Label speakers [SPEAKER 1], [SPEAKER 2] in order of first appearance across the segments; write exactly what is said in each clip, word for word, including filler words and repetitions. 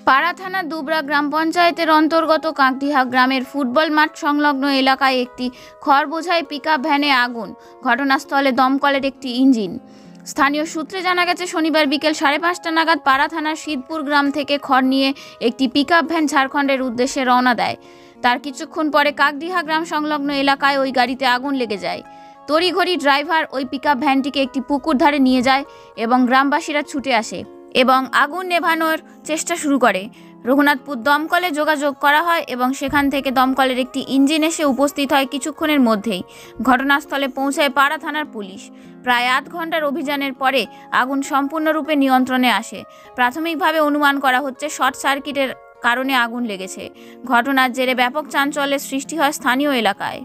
[SPEAKER 1] পাড়া থানা দুবরা গ্রাম পঞ্চায়েতের অন্তর্গত কাকডিহা গ্রামের ফুটবল মাঠ সংলগ্ন এলাকায় একটি খড় বোঝাই পিকআপ ভ্যানে আগুন। ঘটনাস্থলে দমকলের একটি ইঞ্জিন। স্থানীয় সূত্রে জানা গেছে, শনিবার বিকেল সাড়ে পাঁচটা নাগাদ পাড়া থানার শীতপুর গ্রাম থেকে খড় নিয়ে একটি পিকআপ ভ্যান ঝাড়খণ্ডের উদ্দেশ্যে রওনা দেয়। তার কিছুক্ষণ পরে কাকডিহা গ্রাম সংলগ্ন এলাকায় ওই গাড়িতে আগুন লেগে যায়। তড়িঘড়ি ড্রাইভার ওই পিকআপ ভ্যানটিকে একটি পুকুর ধারে নিয়ে যায় এবং গ্রামবাসীরা ছুটে আসে এবং আগুন নেভানোর চেষ্টা শুরু করে। রঘুনাথপুর দমকলে যোগাযোগ করা হয় এবং সেখান থেকে দমকলের একটি ইঞ্জিন এসে উপস্থিত হয় কিছুক্ষণের মধ্যেই। ঘটনাস্থলে পৌঁছায় পাড়া থানার পুলিশ। প্রায় আধ ঘন্টার অভিযানের পরে আগুন সম্পূর্ণরূপে নিয়ন্ত্রণে আসে। প্রাথমিকভাবে অনুমান করা হচ্ছে শর্ট সার্কিটের কারণে আগুন লেগেছে। ঘটনার জেরে ব্যাপক চাঞ্চল্যের সৃষ্টি হয় স্থানীয় এলাকায়।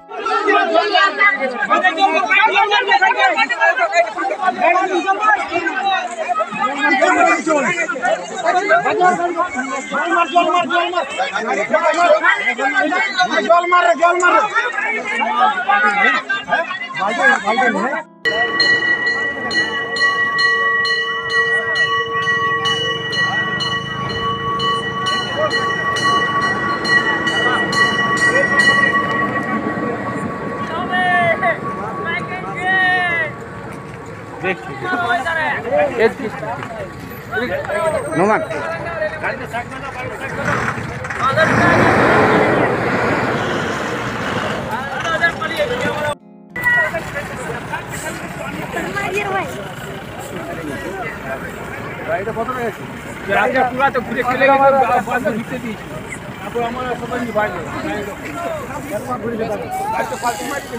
[SPEAKER 2] নোমান গাড়িটা কত রয়েছে? গাড়িটা পুরো তো ঘুরে চলে গেল, বন্ধ ঢুকতে দিয়েছি। তারপর আমরা সবাই বাইরে ঘুরে যেতে পারি। গাড়িটা পাল্টি মারতে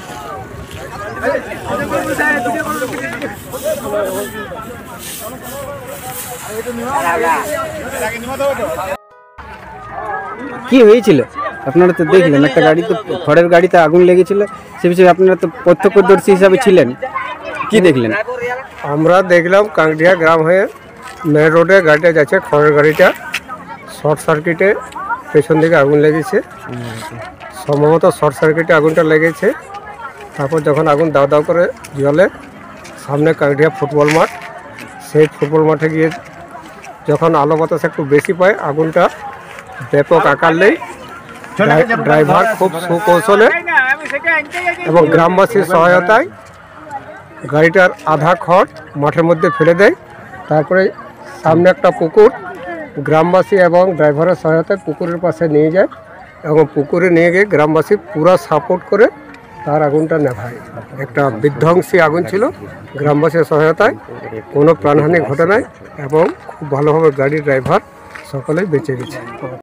[SPEAKER 3] কি হয়েছিল? আপনারা তো দেখলেন একটা গাড়িতে খড়ের গাড়িতে আগুন লেগেছিল, সে বিষয়ে আপনারা তো প্রত্যক্ষদর্শী হিসাবে ছিলেন, কি দেখলেন?
[SPEAKER 4] আমরা দেখলাম কাকডিহা গ্রাম হয়ে মেন রোডে গাড়িটা যাচ্ছে, খড়ের গাড়িটা শর্ট সার্কিটে পেছন দিকে আগুন লেগেছে। সম্ভবত শর্ট সার্কিটে আগুনটা লেগেছে। তারপর যখন আগুন দাও দাও করে জ্বলে, সামনে কাকডিহা ফুটবল মাঠ, সেই ফুটবল মাঠে গিয়ে যখন আলো বাতাস একটু বেশি পায়, আগুনটা ব্যাপক আকার নেই। ড্রাইভার খুব সুকৌশলে এবং গ্রামবাসীর সহায়তায় গাড়িটার আধা খড় মাঠের মধ্যে ফেলে দেয়। তারপরে সামনে একটা পুকুর, গ্রামবাসী এবং ড্রাইভারের সহায়তায় পুকুরের পাশে নিয়ে যায় এবং পুকুরে নিয়ে গিয়ে গ্রামবাসী পুরো সাপোর্ট করে তার আগুনটা নেভায়। একটা বিধ্বংসী আগুন ছিল। গ্রামবাসীর সহায়তায় কোনো প্রাণহানি ঘটে নাই এবং খুব ভালোভাবে গাড়ির ড্রাইভার সকলেই বেঁচে গেছে।